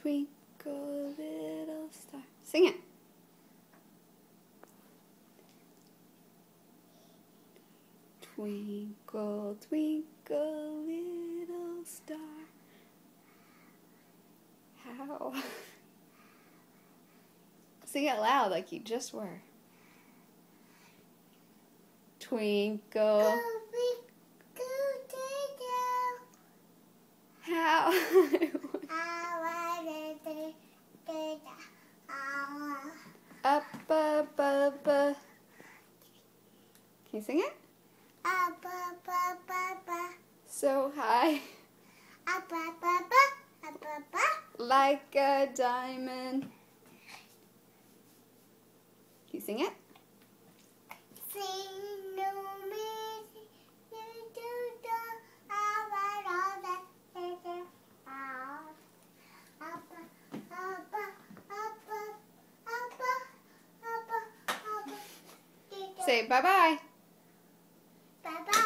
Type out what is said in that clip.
twinkle little star. Sing it. Twinkle, twinkle, little star. How? Sing it loud like you just were. Twinkle. How? Up above. Can you sing it? So high. Like a diamond. Can you sing it? Say bye-bye. Bye-bye.